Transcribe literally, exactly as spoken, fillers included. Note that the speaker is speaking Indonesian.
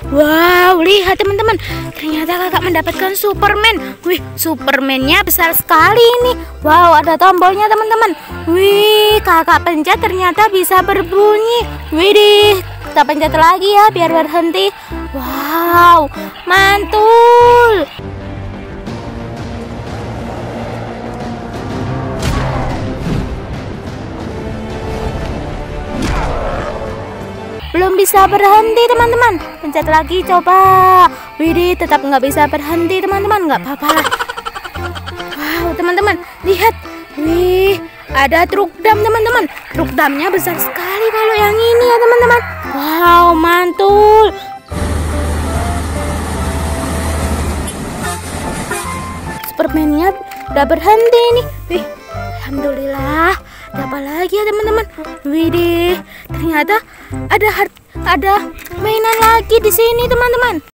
Wow, lihat teman-teman, ternyata kakak mendapatkan Superman. Wih, Superman-nya besar sekali ini. Wow, ada tombolnya teman-teman. Wih, kakak pencet ternyata bisa berbunyi. Widih, kita pencet lagi ya biar berhenti. Wow, mantul. Belum bisa berhenti teman-teman. Pencet lagi coba. Widih, tetap nggak bisa berhenti teman-teman. Nggak apa-apa. Wow teman-teman, lihat. Wih, ada truk dam teman-teman. Truk damnya besar sekali kalau yang ini ya teman-teman. Wow, mantul. Superman-nya udah berhenti nih. Wih, alhamdulillah. Apa lagi ya teman-teman? Widih, ternyata ada ada mainan lagi di sini teman-teman.